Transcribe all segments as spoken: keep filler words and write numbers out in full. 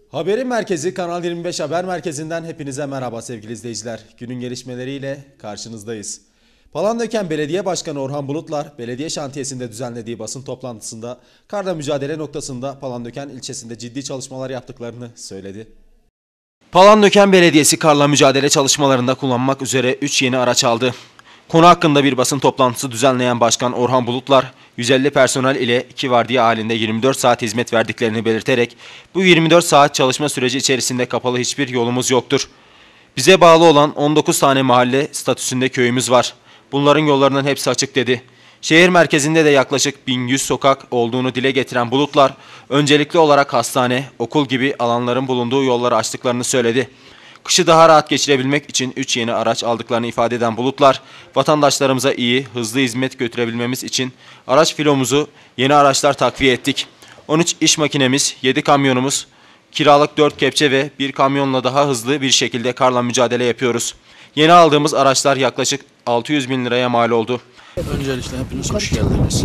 Haberin merkezi Kanal yirmi beş Haber Merkezi'nden hepinize merhaba sevgili izleyiciler. Günün gelişmeleriyle karşınızdayız. Palandöken Belediye Başkanı Orhan Bulutlar, belediye şantiyesinde düzenlediği basın toplantısında karla mücadele noktasında Palandöken ilçesinde ciddi çalışmalar yaptıklarını söyledi. Palandöken Belediyesi karla mücadele çalışmalarında kullanmak üzere üç yeni araç aldı. Konu hakkında bir basın toplantısı düzenleyen Başkan Orhan Bulutlar, yüz elli personel ile iki vardiya halinde yirmi dört saat hizmet verdiklerini belirterek, bu yirmi dört saat çalışma süreci içerisinde kapalı hiçbir yolumuz yoktur. Bize bağlı olan on dokuz tane mahalle statüsünde köyümüz var. Bunların yollarının hepsi açık dedi. Şehir merkezinde de yaklaşık bin yüz sokak olduğunu dile getiren Bulutlar, öncelikli olarak hastane, okul gibi alanların bulunduğu yolları açtıklarını söyledi. Kışı daha rahat geçirebilmek için üç yeni araç aldıklarını ifade eden Bulutlar, vatandaşlarımıza iyi, hızlı hizmet götürebilmemiz için araç filomuzu yeni araçlar takviye ettik. on üç iş makinemiz, yedi kamyonumuz, kiralık dört kepçe ve bir kamyonla daha hızlı bir şekilde karla mücadele yapıyoruz. Yeni aldığımız araçlar yaklaşık altı yüz bin liraya mal oldu. Öncelikle hepiniz hoş geldiniz.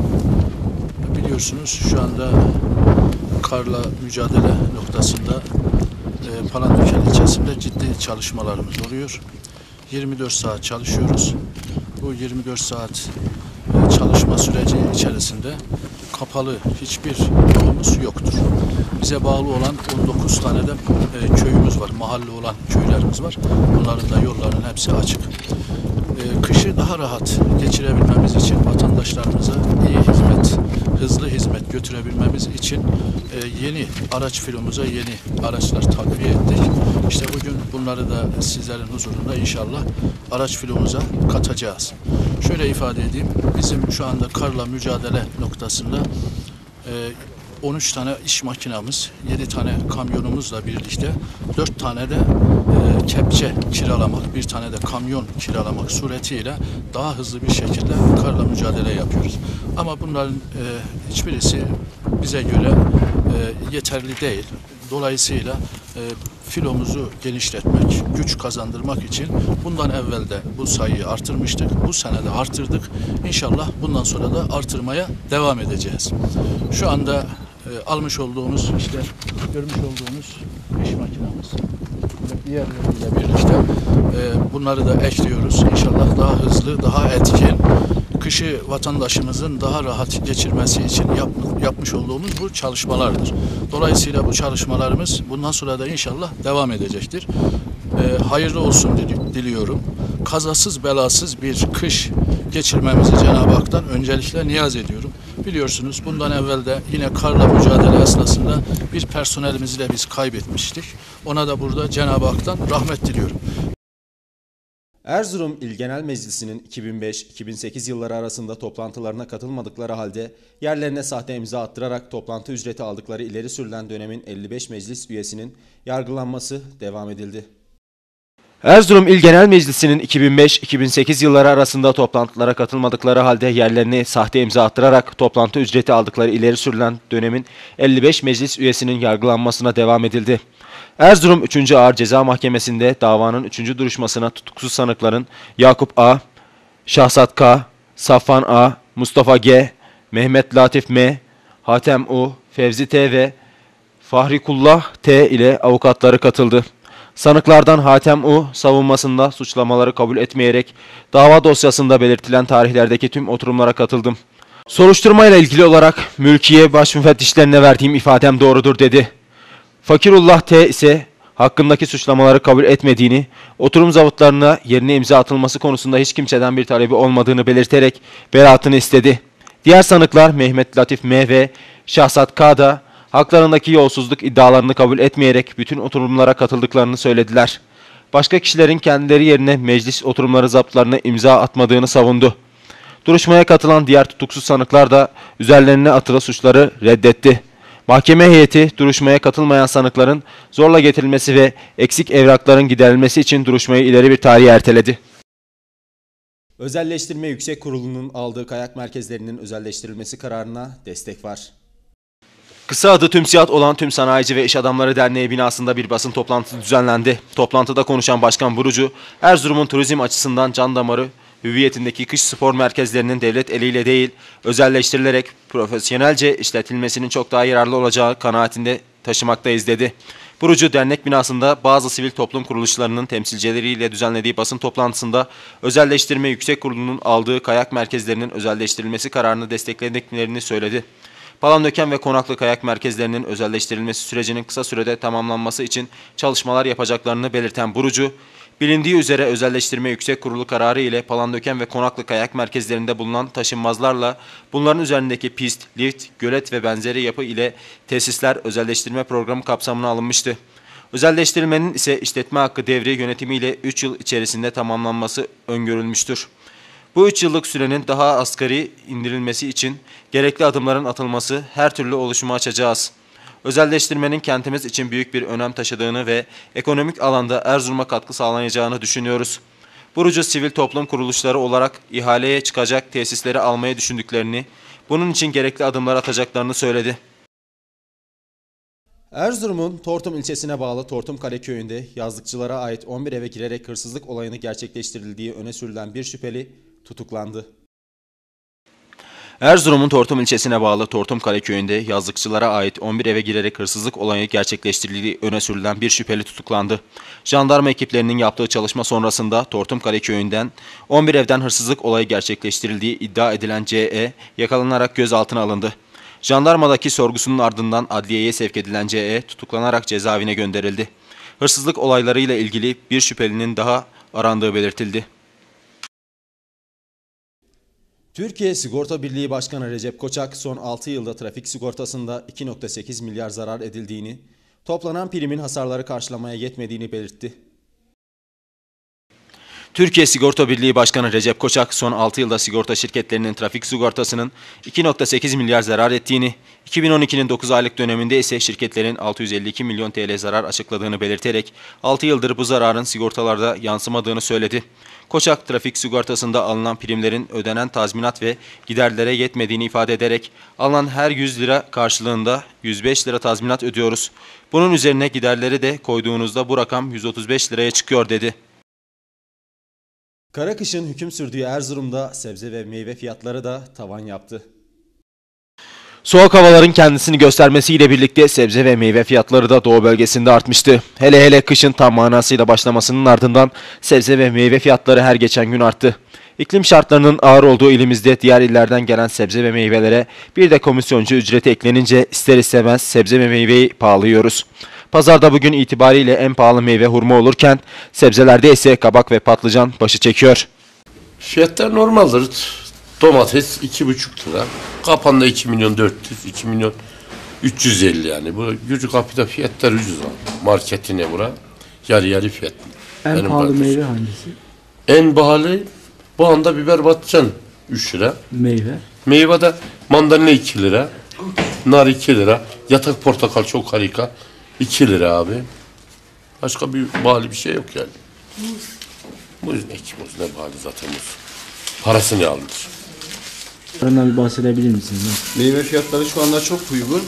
Biliyorsunuz şu anda karla mücadele noktasında e, Palandöken ilçesinde ciddi çalışmalarımız oluyor. yirmi dört saat çalışıyoruz. Bu yirmi dört saat e, çalışma süreci içerisinde kapalı hiçbir yolumuz yoktur. Bize bağlı olan on dokuz tane de e, köyümüz var, mahalle olan köylerimiz var. Bunların da yollarının hepsi açık. E, kışı daha rahat geçirebilmemiz için, vatandaşlarımıza iyi hizmet, hızlı hizmet götürebilmemiz için e, yeni araç filomuza yeni araçlar takviye ettik. İşte bugün bunları da sizlerin huzurunda inşallah araç filomuza katacağız. Şöyle ifade edeyim, bizim şu anda karla mücadele noktasında e, on üç tane iş makinamız, yedi tane kamyonumuzla birlikte dört tane de e, kepçe kiralamak, bir tane de kamyon kiralamak suretiyle daha hızlı bir şekilde karla mücadele yapıyoruz. Ama bunların e, hiçbirisi bize göre e, yeterli değil. Dolayısıyla e, filomuzu genişletmek, güç kazandırmak için bundan evvel de bu sayıyı artırmıştık. Bu sene de artırdık. İnşallah bundan sonra da artırmaya devam edeceğiz. Şu anda e, almış olduğumuz, işte görmüş olduğumuz iş makinamız ve diğerleriyle birlikte e, bunları da ekliyoruz. İnşallah daha hızlı, daha etkin, kışı vatandaşımızın daha rahat geçirmesi için yap, yapmış olduğumuz bu çalışmalardır. Dolayısıyla bu çalışmalarımız bundan sonra da inşallah devam edecektir. E, hayırlı olsun diliyorum. Kazasız belasız bir kış geçirmemizi Cenab-ı Hak'tan öncelikle niyaz ediyorum. Biliyorsunuz bundan evvel de yine karla mücadele esnasında bir personelimizi de biz kaybetmiştik. Ona da burada Cenab-ı Hak'tan rahmet diliyorum. Erzurum İl Genel Meclisi'nin iki bin beş iki bin sekiz yılları arasında toplantılarına katılmadıkları halde yerlerine sahte imza attırarak toplantı ücreti aldıkları ileri sürülen dönemin elli beş meclis üyesinin yargılanması devam edildi. Erzurum İl Genel Meclisi'nin iki bin beş iki bin sekiz yılları arasında toplantılara katılmadıkları halde yerlerine sahte imza attırarak toplantı ücreti aldıkları ileri sürülen dönemin elli beş meclis üyesinin yargılanmasına devam edildi. Erzurum üçüncü Ağır Ceza Mahkemesi'nde davanın üçüncü duruşmasına tutuksuz sanıkların Yakup A, Şahsat K, Safvan A, Mustafa G, Mehmet Latif M, Hatem U, Fevzi T ve Fahrikullah T ile avukatları katıldı. Sanıklardan Hatem U, savunmasında suçlamaları kabul etmeyerek dava dosyasında belirtilen tarihlerdeki tüm oturumlara katıldım. Soruşturmayla ilgili olarak mülkiye başmüfettişlerine verdiğim ifadem doğrudur dedi. Fakirullah T ise hakkındaki suçlamaları kabul etmediğini, oturum zabıtlarına yerine imza atılması konusunda hiç kimseden bir talebi olmadığını belirterek beraatını istedi. Diğer sanıklar Mehmet Latif M ve Şahsat K da haklarındaki yolsuzluk iddialarını kabul etmeyerek bütün oturumlara katıldıklarını söylediler. Başka kişilerin kendileri yerine meclis oturumları zaptlarına imza atmadığını savundu. Duruşmaya katılan diğer tutuksuz sanıklar da üzerlerine atılı suçları reddetti. Mahkeme heyeti duruşmaya katılmayan sanıkların zorla getirilmesi ve eksik evrakların giderilmesi için duruşmayı ileri bir tarihe erteledi. Özelleştirme Yüksek Kurulu'nun aldığı kayak merkezlerinin özelleştirilmesi kararına destek var. Kısa adı TÜMSİAD olan Tüm Sanayici ve İş Adamları Derneği binasında bir basın toplantısı düzenlendi. Toplantıda konuşan Başkan Burucu, Erzurum'un turizm açısından can damarı hüviyetindeki kış spor merkezlerinin devlet eliyle değil, özelleştirilerek profesyonelce işletilmesinin çok daha yararlı olacağı kanaatinde taşımaktayız dedi. Burucu dernek binasında bazı sivil toplum kuruluşlarının temsilcileriyle düzenlediği basın toplantısında Özelleştirme Yüksek Kurulu'nun aldığı kayak merkezlerinin özelleştirilmesi kararını desteklediklerini söyledi. Palandöken ve Konaklı kayak merkezlerinin özelleştirilmesi sürecinin kısa sürede tamamlanması için çalışmalar yapacaklarını belirten Burucu, bilindiği üzere Özelleştirme Yüksek Kurulu kararı ile Palandöken ve Konaklı kayak merkezlerinde bulunan taşınmazlarla bunların üzerindeki pist, lift, gölet ve benzeri yapı ile tesisler özelleştirme programı kapsamına alınmıştı. Özelleştirilmenin ise işletme hakkı devri yönetimiyle üç yıl içerisinde tamamlanması öngörülmüştür. Bu üç yıllık sürenin daha asgari indirilmesi için gerekli adımların atılması her türlü oluşumu açacağız. Özelleştirmenin kentimiz için büyük bir önem taşıdığını ve ekonomik alanda Erzurum'a katkı sağlayacağını düşünüyoruz. Burucu sivil toplum kuruluşları olarak ihaleye çıkacak tesisleri almayı düşündüklerini, bunun için gerekli adımlar atacaklarını söyledi. Erzurum'un Tortum ilçesine bağlı Tortumkale köyünde yazlıkçılara ait on bir eve girerek hırsızlık olayını gerçekleştirildiği öne sürülen bir şüpheli tutuklandı. Erzurum'un Tortum ilçesine bağlı Tortumkale köyünde yazlıkçılara ait on bir eve girerek hırsızlık olayı gerçekleştirildiği öne sürülen bir şüpheli tutuklandı. Jandarma ekiplerinin yaptığı çalışma sonrasında Tortumkale köyünden on bir evden hırsızlık olayı gerçekleştirildiği iddia edilen C E yakalanarak gözaltına alındı. Jandarmadaki sorgusunun ardından adliyeye sevk edilen C E tutuklanarak cezaevine gönderildi. Hırsızlık olaylarıyla ilgili bir şüphelinin daha arandığı belirtildi. Türkiye Sigorta Birliği Başkanı Recep Koçak son altı yılda trafik sigortasında iki nokta sekiz milyar zarar edildiğini, toplanan primin hasarları karşılamaya yetmediğini belirtti. Türkiye Sigorta Birliği Başkanı Recep Koçak son altı yılda sigorta şirketlerinin trafik sigortasının iki nokta sekiz milyar zarar ettiğini, iki bin on ikinin dokuz aylık döneminde ise şirketlerin altı yüz elli iki milyon T L zarar açıkladığını belirterek altı yıldır bu zararın sigortalarda yansımadığını söyledi. Koçak, trafik sigortasında alınan primlerin ödenen tazminat ve giderlere yetmediğini ifade ederek alınan her yüz lira karşılığında yüz beş lira tazminat ödüyoruz. Bunun üzerine giderleri de koyduğunuzda bu rakam yüz otuz beş liraya çıkıyor dedi. Kara kışın hüküm sürdüğü Erzurum'da sebze ve meyve fiyatları da tavan yaptı. Soğuk havaların kendisini göstermesiyle birlikte sebze ve meyve fiyatları da Doğu bölgesinde artmıştı. Hele hele kışın tam manasıyla başlamasının ardından sebze ve meyve fiyatları her geçen gün arttı. İklim şartlarının ağır olduğu ilimizde diğer illerden gelen sebze ve meyvelere bir de komisyoncu ücreti eklenince ister istemez sebze ve meyveyi pahalıyoruz. Pazarda bugün itibariyle en pahalı meyve hurma olurken sebzelerde ise kabak ve patlıcan başı çekiyor. Fiyatlar normaldir. Domates iki buçuk lira. Kapanda iki milyon dört yüz, iki milyon üç yüz elli yani. Bu Gürcü Kapı'da fiyatlar ucuz abi. Marketine bura. Yarı yarı fiyat. En Benim pahalı kardeşim. meyve hangisi? En pahalı bu anda biber patlıcan üç lira. Meyve. Meyvede mandalina iki lira. Nar iki lira. Yatak portakal çok harika. iki lira abi. Başka bir pahalı bir şey yok yani. Muz ne ki muz ne pahalı zaten muz. Parasını almış. Ondan bir bahsedebilir misiniz? Meyve fiyatları şu anda çok uygun.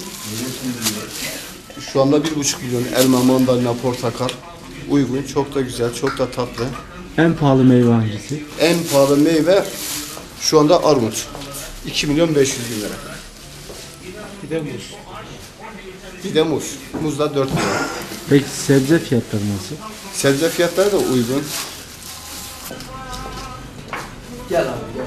Şu anda bir buçuk milyon elma, mandalina, portakal uygun. Çok da güzel, çok da tatlı. En pahalı meyve hangisi? En pahalı meyve şu anda armut. iki milyon beş yüz bin lira. Bir de muz. Bir de muz. Muz da dört lira. Peki sebze fiyatları nasıl? Sebze fiyatları da uygun. Gel abi gel.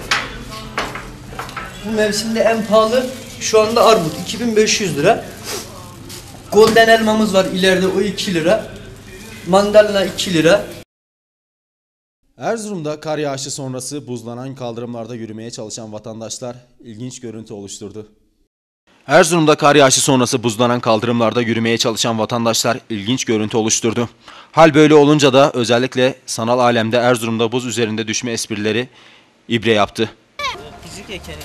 Bu mevsimde en pahalı şu anda armut iki bin beş yüz lira. Golden elmamız var ileride, o iki lira. Mandalina iki lira. Erzurum'da kar yağışı sonrası buzlanan kaldırımlarda yürümeye çalışan vatandaşlar ilginç görüntü oluşturdu. Erzurum'da kar yağışı sonrası buzlanan kaldırımlarda yürümeye çalışan vatandaşlar ilginç görüntü oluşturdu. Hal böyle olunca da özellikle sanal alemde Erzurum'da buz üzerinde düşme esprileri ibre yaptı. Fizik ekeni.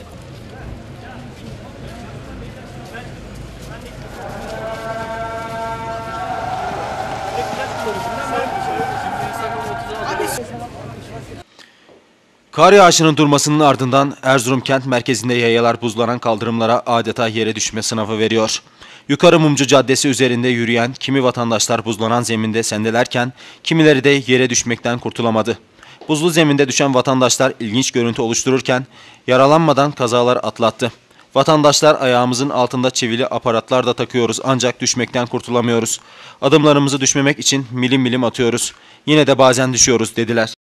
Kar yağışının durmasının ardından Erzurum kent merkezinde yayalar buzlanan kaldırımlara adeta yere düşme sınavı veriyor. Yukarı Mumcu Caddesi üzerinde yürüyen kimi vatandaşlar buzlanan zeminde sendelerken kimileri de yere düşmekten kurtulamadı. Buzlu zeminde düşen vatandaşlar ilginç görüntü oluştururken yaralanmadan kazalar atlattı. Vatandaşlar ayağımızın altında çivili aparatlar da takıyoruz ancak düşmekten kurtulamıyoruz. Adımlarımızı düşmemek için milim milim atıyoruz. Yine de bazen düşüyoruz dediler.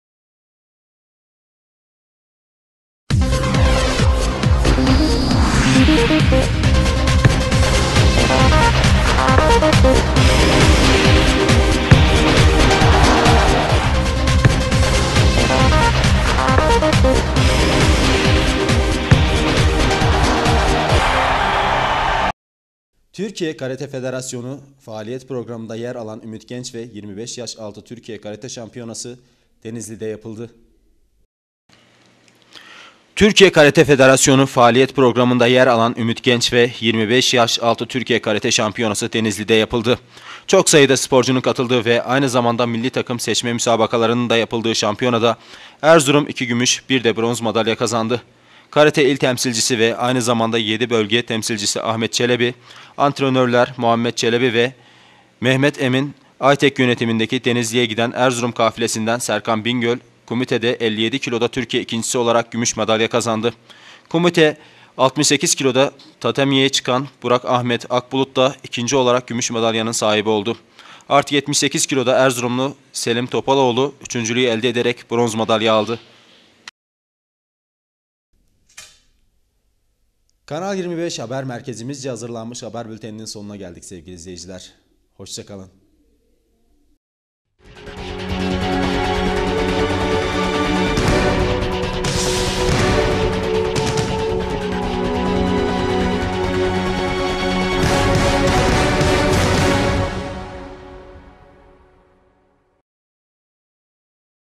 Türkiye Karate Federasyonu faaliyet programında yer alan Ümit Genç ve yirmi beş yaş altı Türkiye Karate Şampiyonası Denizli'de yapıldı. Türkiye Karate Federasyonu faaliyet programında yer alan Ümit Genç ve yirmi beş yaş altı Türkiye Karate Şampiyonası Denizli'de yapıldı. Çok sayıda sporcunun katıldığı ve aynı zamanda milli takım seçme müsabakalarının da yapıldığı şampiyonada Erzurum iki gümüş bir de bronz madalya kazandı. Karate il temsilcisi ve aynı zamanda yedi bölge temsilcisi Ahmet Çelebi, antrenörler Muhammed Çelebi ve Mehmet Emin, Aytek yönetimindeki Denizli'ye giden Erzurum kafilesinden Serkan Bingöl, komitede elli yedi kiloda Türkiye ikincisi olarak gümüş madalya kazandı. Komite altmış sekiz kiloda tatamiye çıkan Burak Ahmet Akbulut da ikinci olarak gümüş madalyanın sahibi oldu. Artı yetmiş sekiz kiloda Erzurumlu Selim Topaloğlu üçüncülüğü elde ederek bronz madalya aldı. Kanal yirmi beş haber merkezimizce hazırlanmış haber bülteninin sonuna geldik sevgili izleyiciler. Hoşça kalın.